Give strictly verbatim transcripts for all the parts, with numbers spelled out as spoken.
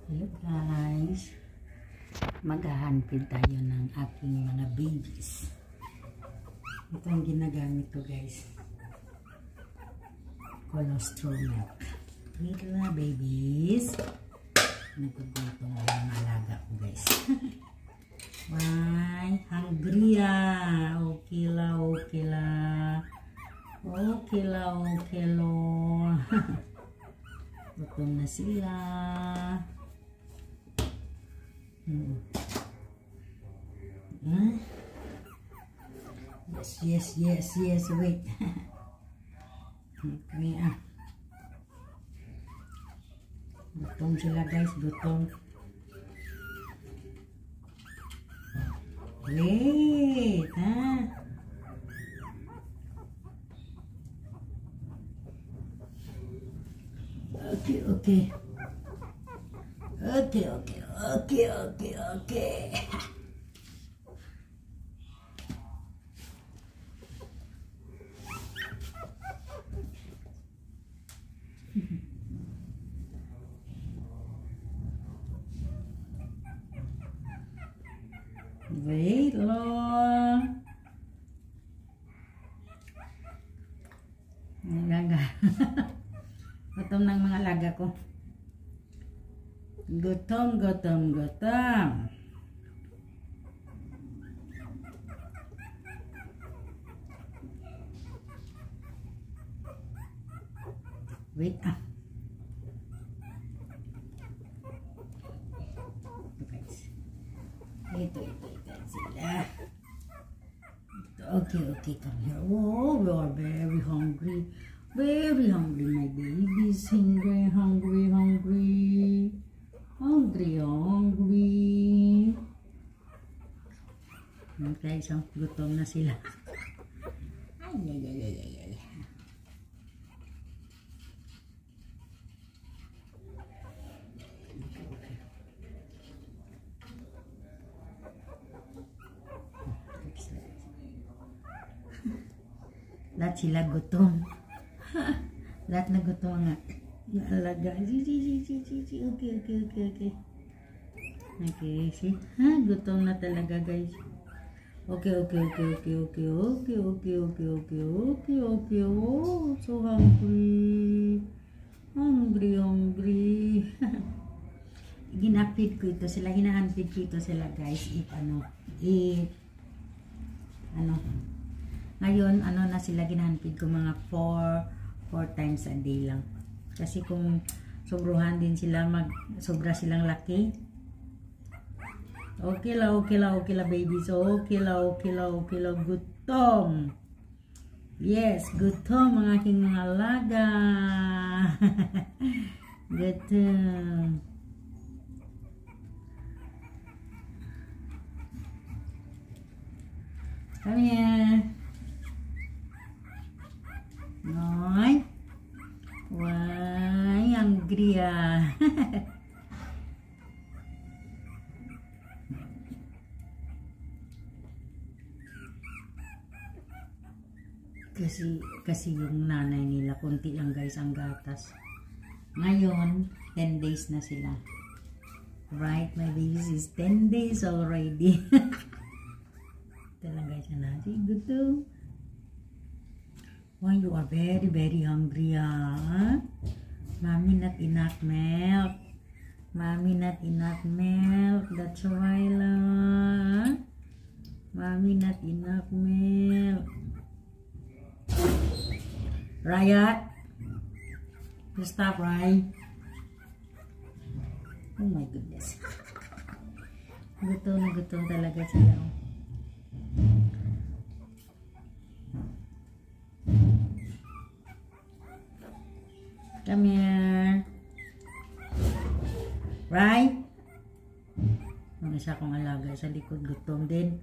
Hello guys, maghahanpid tayo ng aking mga babies. Ito ang ginagamit ko guys, colostrum milk. Wait na babies, nagugulto na yung alaga ko guys. Why? Hungry ah. Okay la, okay la. Okay la, okay lo. Gutom na sila. Hmm. Huh? Yes, yes, yes, yes, wait. Okay, ah. Gutom sila guys, gutom. Wait, ha? Okay, okay. Okay, okay, okay, okay, okay. Wait long. Alaga. Gutom ng mga alaga ko. Gutom, gutom, gutom. Wait ah. Ito, ito, ito sila. Okay, okay, come here. Oh, we are very hungry. Very hungry, my babies. Hungry, hungry, hungry. Hungry, hungry. Okay, so gutom na sila. Ay, ay, ay, ay, ay, ay. Lahat sila gutom. Lahat na gutom nga. Alaga. Okay, okay, okay, okay. Okay, see? Ha, gutom na talaga guys. Okay, okay, okay, okay, okay, okay, okay, okay, okay, okay, okay. Oh, so hungry. Hungry, hungry. Ginapid ko ito sila. Hinahanpid ko ito sila guys. If ano, if ano, ngayon, ano na sila ginhanpid ko mga four times a day lang. Kasi kung sobruhan din sila, mag sobra silang laki. Okay la, okay la, okay la babies. Okay la, okay la, okay la. Gutom. Yes, gutom ang aking mga alaga. Gutom. Come here. Noy. Why hungry ah. kasi kasi yung nanay nila konti lang guys ang gatas. Ngayon ten days na sila. Right, my babies is ten days already. Ito lang guys na. See, gutom. Why you are very very hungry ah? Mommy not enough milk. Mommy not enough milk. That's why lah. Mommy not enough milk. Riot. You stop, right? Oh my goodness. Gutom na gutom talaga sila. Come here. Right? May isa akong alaga sa likod, gutom din.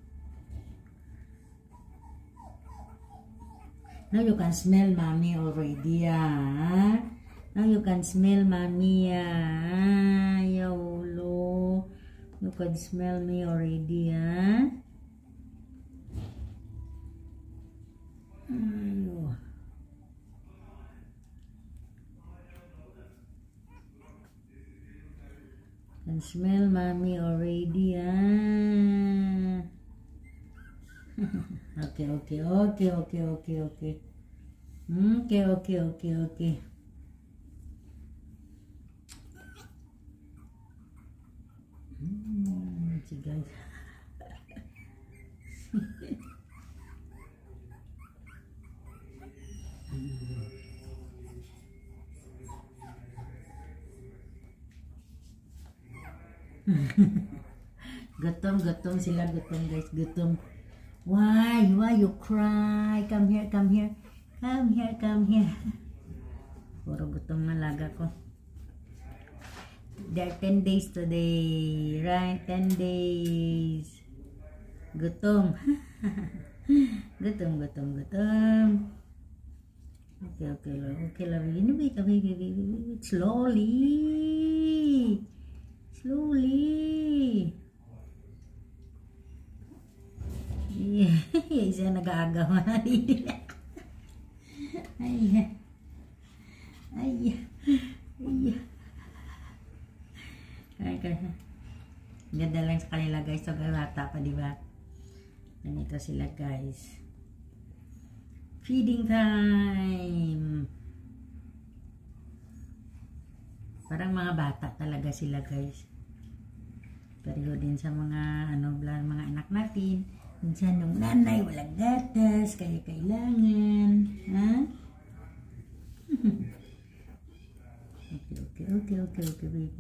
Now you can smell mommy already, ah. Now you can smell mommy, ah. Yolo. You can smell me already, ah. Ayo. Can smell mommy already, ah. Okay, okay, okay, okay, okay, okay. Okay, okay, okay, okay. Hmm, si guys. Gutom, gutom sila, gutom guys, gutom. Why? Why you cry? Come here, come here. Come here, come here. Puro gutom ng alaga ko. There are ten days today, right? ten days. Gutom. Gutom, gutom, gutom. Okay, okay lang. Okay lang. Wait, wait, wait, wait, wait. Slowly. Slowly. Yeah. Siya nag-aagaw. Ay. Ay. Ay. Ay. Ganda lang sa kanila guys. So, bata pa, diba? Ganito sila guys. Feeding time. Parang mga bata talaga sila guys. Pero din sa mga ano mga anak natin. Minsan yung nanay walang gatas, kaya kailangan. Ha? Okay, okay, okay, okay, okay, baby.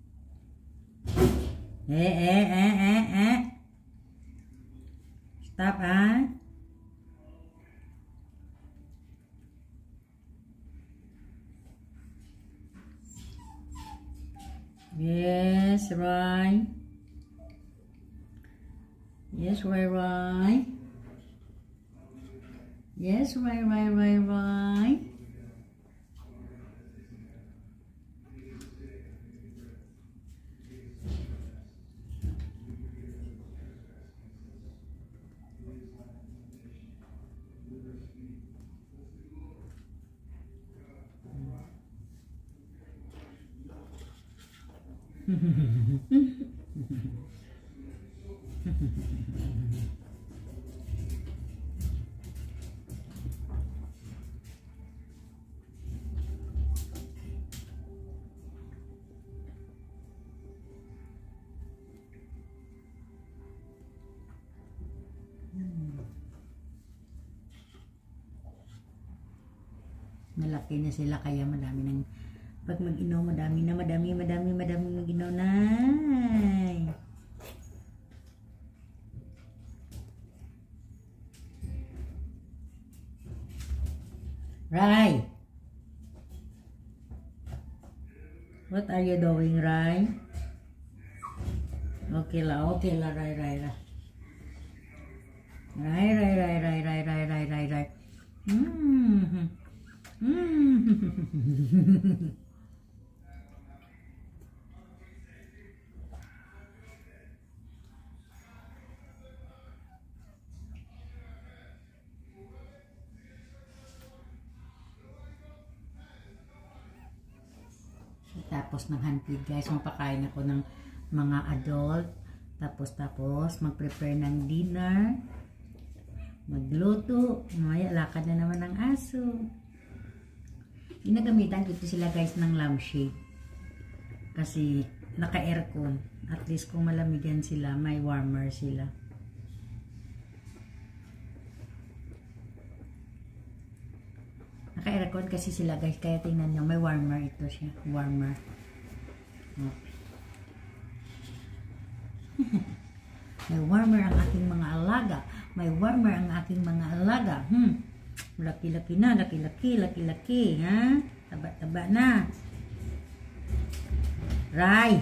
Eh, eh, eh, eh, eh. Stop, ha? Yes, right. Yes, right, right. Yes, right, right, right, right. Malaki na sila kaya madami ng pag mag-inom madami na madami madami madami mag-inom na. Rai, what are you doing, Rai? Okay la, okay la, Rai, Rai, Rai. Rai, Rai, Rai, Rai, Rai, Rai, Rai, Rai, Rai. Mm-hmm. Mm-hmm. Tapos ng handfeed guys, mapakain ako ng mga adult. Tapos tapos mag-prepare ng dinner. Magluto. Mamaya lakad na naman ng aso. Ginagamitan ko ito sila guys ng lampshade. Kasi naka-aircon. At least kung malamigan sila, may warmer sila. Naka-aircon kasi sila guys, kaya tingnan nyo, may warmer ito siya, warmer. Oh. May warmer ang aking mga alaga, may warmer ang aking mga alaga. Hmm. Laki-laki na, laki-laki, laki-laki, ha? Taba-taba na. Rai.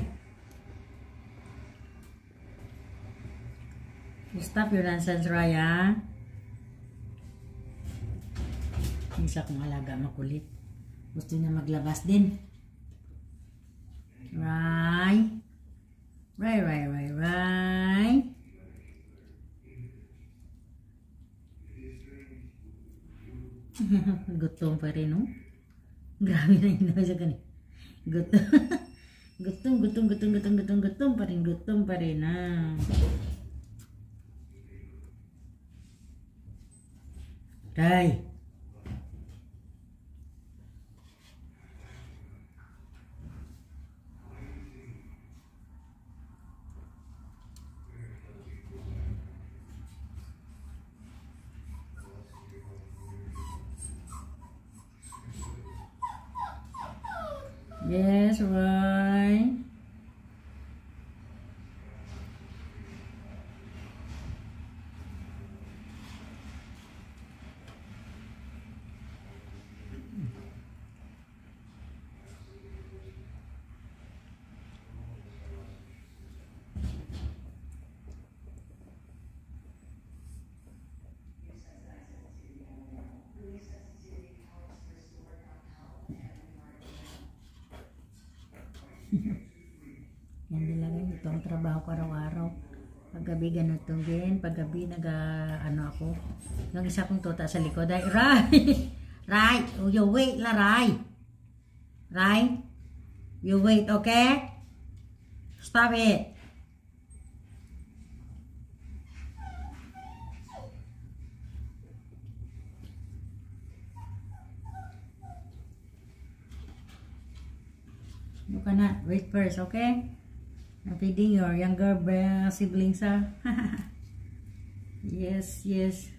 Stop your nonsense, Rai, ha? Isa kong alaga makulit. Gusto niya maglabas din. Rai. Rai, Rai, Rai, Rai. Gutom pa rin, no? Grabe na yun sa ganun. Gutom. Gutom, gutom, gutom, gutom, gutom, gutom pa rin, gutom pa rin na. Tay. Yes, right. Yan talaga ito ang trabaho ko araw-araw. Paggabi ganito din, paggabi nag uh, ano ako. Yung isa kong tuta sa likod ay Ray. Ray, oh, you wait la Ray. Ray, you wait, okay? Stop it. You cannot wait first, okay? I'm feeding your younger siblings, ah. Yes, yes.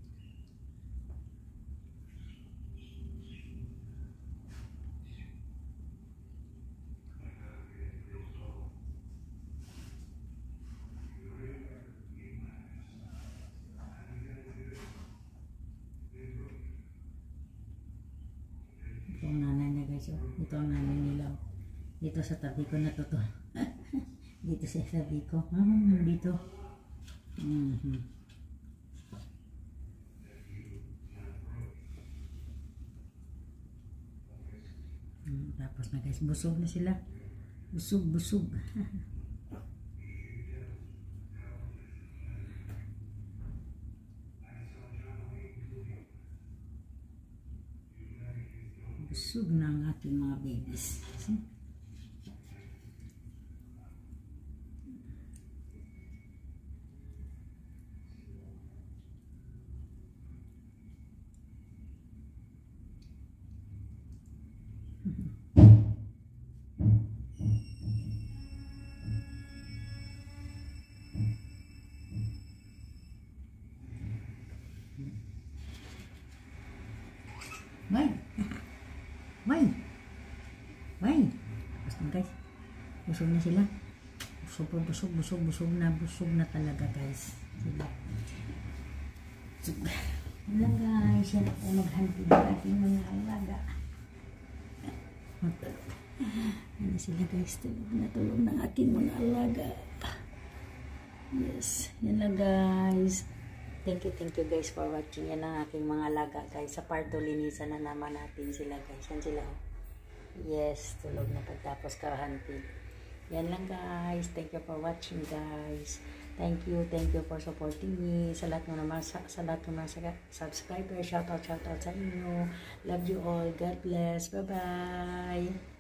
Ito ang nanay niya, guys. Oh. Ito ang nanay nila. Dito sa tabi ko na to to. Dito sa tabi ko. Ah, dito. Mm-hmm. Hmm, tapos na guys, busog na sila. Busog, busog. Busog na ang aking mga babies. See? Why? Why? Why? Tapos na guys. Busog na sila. Busog, busog, busog, busog na. Busog na talaga guys. Sila. Wala guys. Yan ako maghantid ng aking mga alaga. Ano sila guys. Tulog na tulog ng aking mga alaga. Yes. Yan lang guys. Thank you, thank you guys for watching. Yan ang aking mga alaga guys. Sa part two, linisan na naman natin sila guys. Yan sila. Yes, tulog na pagtapos kahantid. Yan lang guys. Thank you for watching guys. Thank you, thank you for supporting me. Sa lahat ng naman, sa, sa lahat ng mga subscriber. Shout out, shout out sa inyo. Love you all. God bless. Bye bye.